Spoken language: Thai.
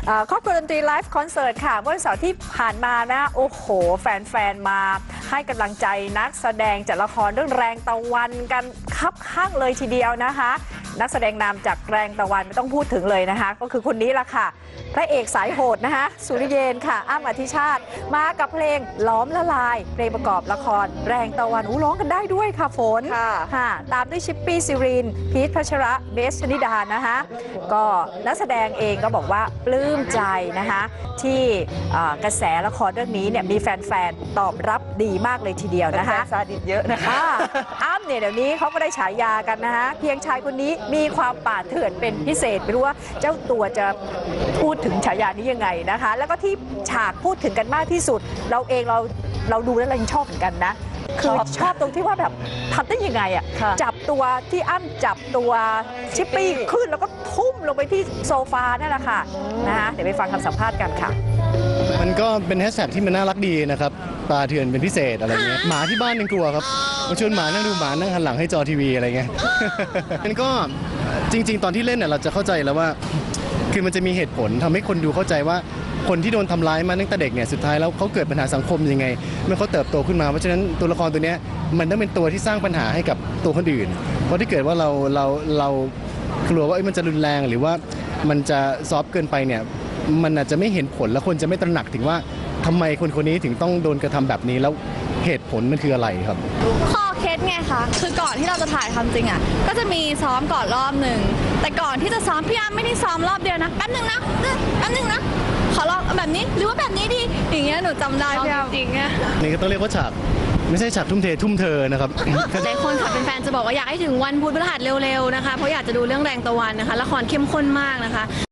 ครอบครัวดนตรีไลฟ์คอนเสิร์ตค่ะเมื่อวันเสาร์ที่ผ่านมานะโอ้โหแฟนๆมาให้กำลังใจนักแสดงจากละครเรื่องแรงตะวันกันคับข้างเลยทีเดียวนะคะนักแสดงนำจากแรงตะวันไม่ต้องพูดถึงเลยนะคะก็คือคนนี้ละค่ะพระเอกสายโหดนะคะสุริเยนค่ะอ้ำอธิชาติมากับเพลงล้อมละลายเพลงประกอบละครแรงตะวันร้องกันได้ด้วยค่ะฝนค่ะตามด้วยชิปปี้ซิรินพีทพัชระเบสชนิดานะคะก็นักแสดงเองก็บอกว่าปลื้มใจนะคะที่กระแสละครเรื่องนี้เนี่ยมีแฟนๆตอบรับดีมากเลยทีเดียวนะคะซาดิสเยอะนะคะอ้ำเนี่ยเดี๋ยวนี้เขาก็ได้ฉายากันนะคะเพียงชายคนนี้มีความป่าเถื่อนเป็นพิเศษไม่รู้ว่าเจ้าตัวจะพูดถึงฉายานี้ยังไงนะคะแล้วก็ที่ฉากพูดถึงกันมากที่สุดเราเองเราดูแล้วเรายังชอบเหมือนกันนะคือชอบตรงที่ว่าแบบทำได้ยังไงอ่ะจับตัวที่อ้ำจับตัวชิปปี้ขึ้นแล้วก็ทุ่มลงไปที่โซฟานั่นแหละค่ะนะคะเดี๋ยวไปฟังคำสัมภาษณ์กันค่ะมันก็เป็นแฮชแท็กที่มันน่ารักดีนะครับปลาเถื่อนเป็นพิเศษอะไรเงี้ยหมาที่บ้านยังกลัวครับมาชวนหมานั่งดูหมานั่งหันหลังให้จอทีวีอะไรเงี้ยมันก็จริงๆตอนที่เล่นเนี่ยเราจะเข้าใจแล้วว่าคือมันจะมีเหตุผลทำให้คนดูเข้าใจว่าคนที่โดนทำร้ายมาตั้งแต่เด็กเนี่ยสุดท้ายแล้วเขาเกิดปัญหาสังคมยังไงเมื่อเขาเติบโตขึ้นมาเพราะฉะนั้นตัวละครตัวนี้มันต้องเป็นตัวที่สร้างปัญหาให้กับตัวคนอื่นเพราะที่เกิดว่าเรากลัวว่ามันจะรุนแรงหรือว่ามันจะซอฟต์เกินไปเนี่ยมันอาจจะไม่เห็นผลและคนจะไม่ตระหนักถึงว่าทำไมคนคนนี้ถึงต้องโดนกระทำแบบนี้แล้วเหตุผลมันคืออะไรครับข้อเคสไงคะคือก่อนที่เราจะถ่ายทำจริงอ่ะก็จะมีซ้อมก่อนรอบหนึ่งแต่ก่อนที่จะซ้อมพี่อ้ำไม่ได้ซ้อมรอบเดียวนะแป๊บนึงนะขอลองแบบนี้หรือว่าแบบนี้ดีอย่างเงี้ยหนูจำได้พี่อ้ำจริงอะนี่ก็ต้องเรียกว่าฉากไม่ใช่ฉากทุ่มเททุ่มเธอนะครับหลายคนค่ะเป็นแฟนจะบอกว่าอยากให้ถึงวันพุธพฤหัสเร็วๆนะคะเพราะอยากจะดูเรื่องแรงตะวันนะคะละครเข้มข้นมากนะคะ